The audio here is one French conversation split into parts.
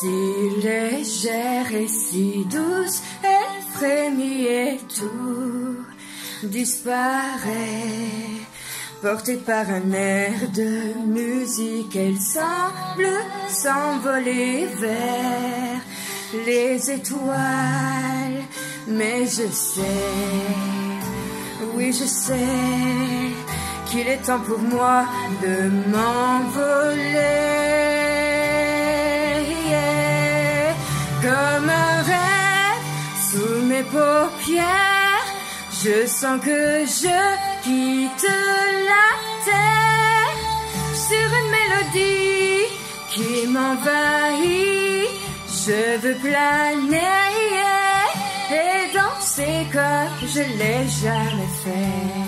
Si légère et si douce, elle frémit et tout disparaît. Portée par un air de musique, elle semble s'envoler vers les étoiles. Mais je sais, oui je sais, qu'il est temps pour moi de m'envoler. Comme un rêve sous mes paupières, je sens que je quitte la terre sur une mélodie qui m'envahit. Je veux planer et danser comme je l'ai jamais fait.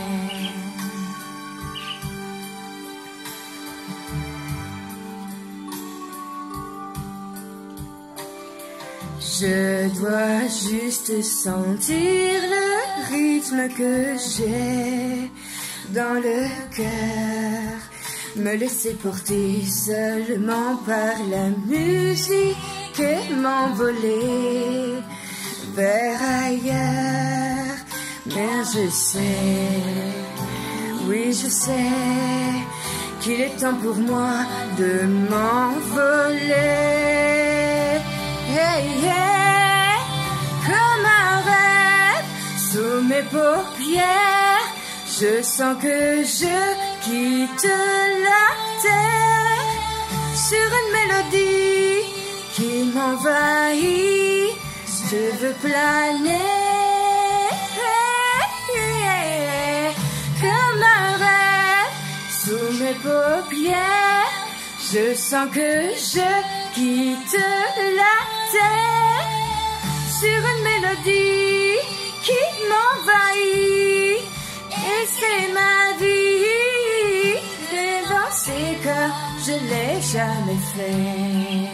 Je dois juste sentir le rythme que j'ai dans le cœur, me laisser porter seulement par la musique et m'envoler vers ailleurs. Mais je sais, oui je sais, qu'il est temps pour moi de m'envoler. Hey, hey, comme un rêve sous mes paupières, je sens que je quitte la terre sur une mélodie qui m'envahit. Je veux planer comme un rêve sous mes paupières. Je sens que je quitte la terre sur une mélodie qui m'envahit. Et c'est ma vie de danser comme je l'ai jamais fait.